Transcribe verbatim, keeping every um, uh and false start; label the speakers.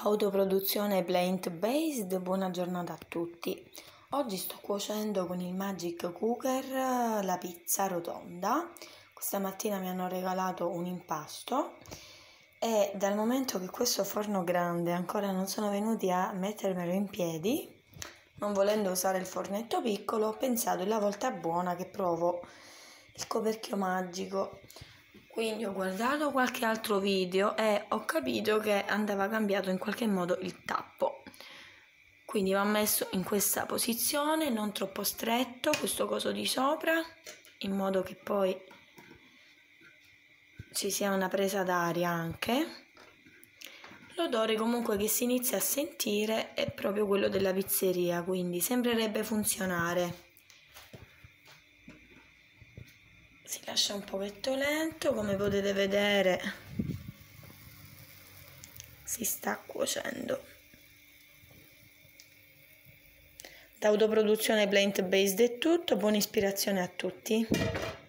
Speaker 1: Autoproduzione plant based, buona giornata a tutti. Oggi sto cuocendo con il Magic Cooker la pizza rotonda. Questa mattina mi hanno regalato un impasto e dal momento che questo forno grande ancora non sono venuti a mettermelo in piedi, non volendo usare il fornetto piccolo, ho pensato è la volta buona che provo il coperchio magico. Quindi ho guardato qualche altro video e ho capito che andava cambiato in qualche modo il tappo. Quindi va messo in questa posizione, non troppo stretto, questo coso di sopra, in modo che poi ci sia una presa d'aria anche. L'odore comunque che si inizia a sentire è proprio quello della pizzeria, quindi sembrerebbe funzionare. Si lascia un pochetto lento, come potete vedere si sta cuocendo. Da Autoproduzione plant based è tutto, buona ispirazione a tutti.